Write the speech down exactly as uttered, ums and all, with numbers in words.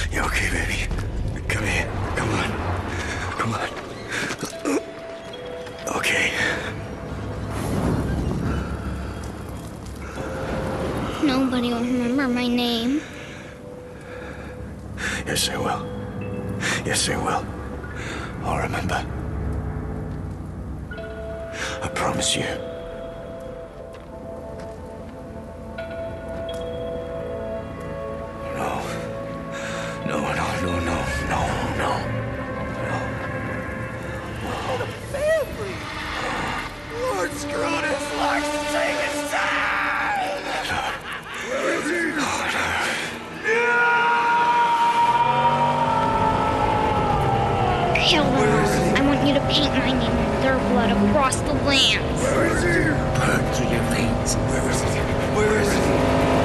You okay, baby? Come here. Come on. Come on. Okay. Nobody will remember my name. Yes, they will. Yes, they will. I'll remember. I promise you. No. No, no, no, no, no, no. No. For the family! Lord Scrotus likes to take his time! Where is he? Killer, I want you to paint my name in their blood across the lands. Where is he? Burn through your veins. Where is he? Where is he?